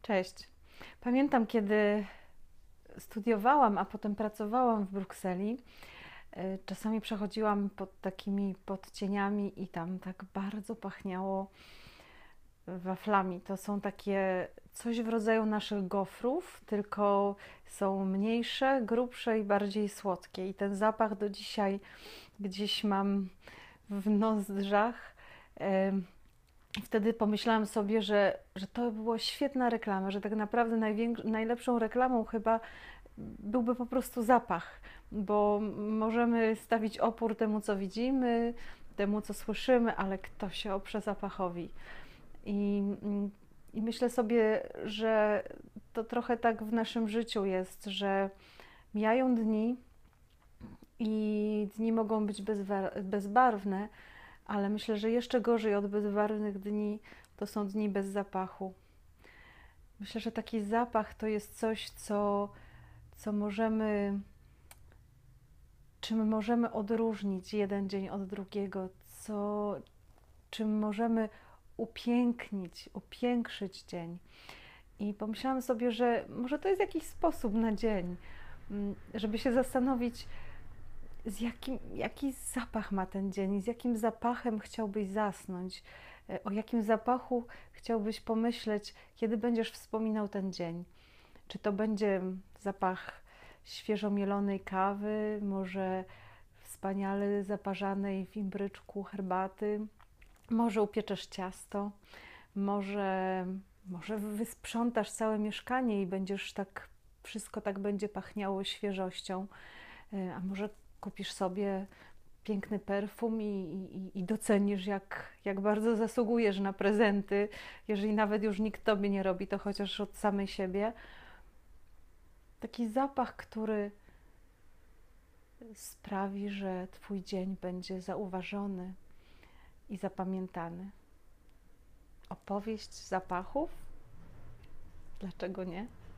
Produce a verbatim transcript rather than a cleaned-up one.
Cześć. Pamiętam, kiedy studiowałam, a potem pracowałam w Brukseli, y, czasami przechodziłam pod takimi podcieniami i tam tak bardzo pachniało waflami. To są takie coś w rodzaju naszych gofrów, tylko są mniejsze, grubsze i bardziej słodkie. I ten zapach do dzisiaj gdzieś mam w nozdrzach. Em, Wtedy pomyślałam sobie, że, że to była świetna reklama, że tak naprawdę najwięk- najlepszą reklamą chyba byłby po prostu zapach, bo możemy stawić opór temu, co widzimy, temu, co słyszymy, ale kto się oprze zapachowi? I, i myślę sobie, że to trochę tak w naszym życiu jest, że mijają dni i dni mogą być bezwa- bezbarwne, ale myślę, że jeszcze gorzej od bezbarwnych dni to są dni bez zapachu. Myślę, że taki zapach to jest coś, co, co możemy, czym możemy odróżnić jeden dzień od drugiego, co, czym możemy upięknić, upiększyć dzień. I pomyślałam sobie, że może to jest jakiś sposób na dzień, żeby się zastanowić, z jakim, jaki zapach ma ten dzień, z jakim zapachem chciałbyś zasnąć, o jakim zapachu chciałbyś pomyśleć, kiedy będziesz wspominał ten dzień. Czy to będzie zapach świeżo mielonej kawy, może wspaniale zaparzanej w imbryczku herbaty, może upieczesz ciasto, może, może wysprzątasz całe mieszkanie i będziesz tak, wszystko tak będzie pachniało świeżością, a może kupisz sobie piękny perfum i, i, i docenisz, jak, jak bardzo zasługujesz na prezenty, jeżeli nawet już nikt tobie nie robi, to chociaż od samej siebie. Taki zapach, który sprawi, że twój dzień będzie zauważony i zapamiętany. Opowieść zapachów? Dlaczego nie?